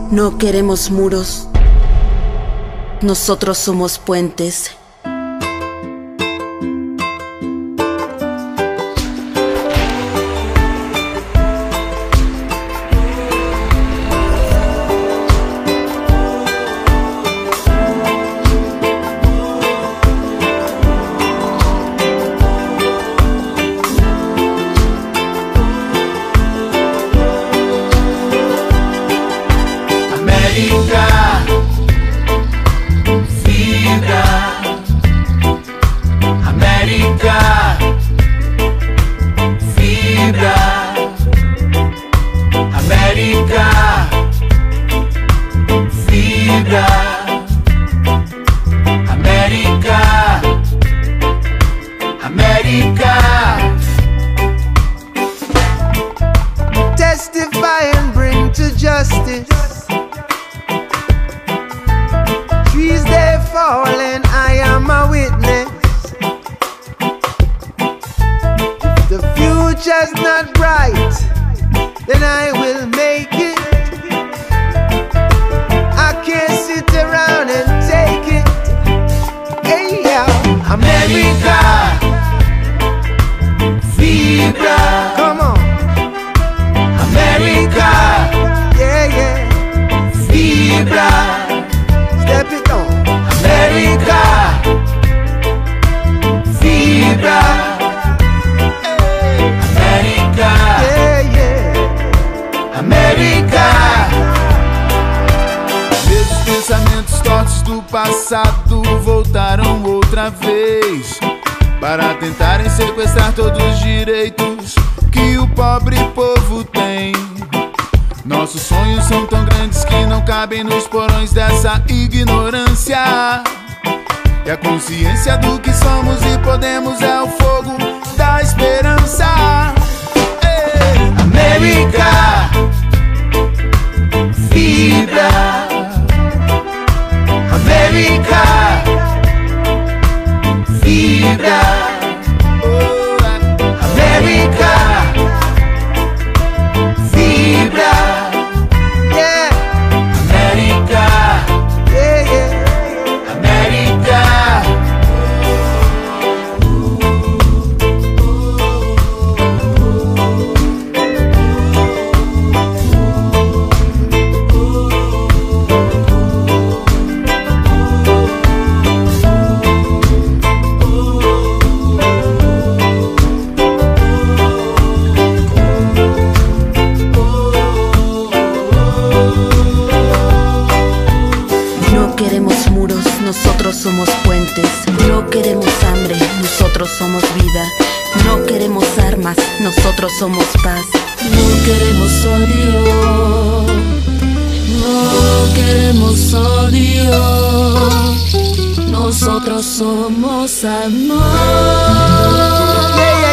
No queremos muros, nosotros somos puentes. Testify and bring to justice. Trees they fall and I am a witness. If the future's not bright, then I will make it. I can't sit around and take it. Hey, yeah. America, Vibra. Come on. America, yeah, yeah. Vibra. Step it on. America, Vibra. America, yeah, yeah. America. Mesmos pensamentos tortos do passado voltaram outra vez para tentarem sequestrar todos os direitos que o pobre povo tem. Nossos sonhos são tão grandes que não cabem nos porões dessa ignorância. E a consciência do que somos e podemos é o fogo da esperança. Ei! América, vibra. América, vibra. América, vibra. Yeah. América, yeah, yeah. América. Nosotros somos puentes. No queremos hambre, nosotros somos vida. No queremos armas, nosotros somos paz. No queremos odio, no queremos odio. Nosotros somos amor.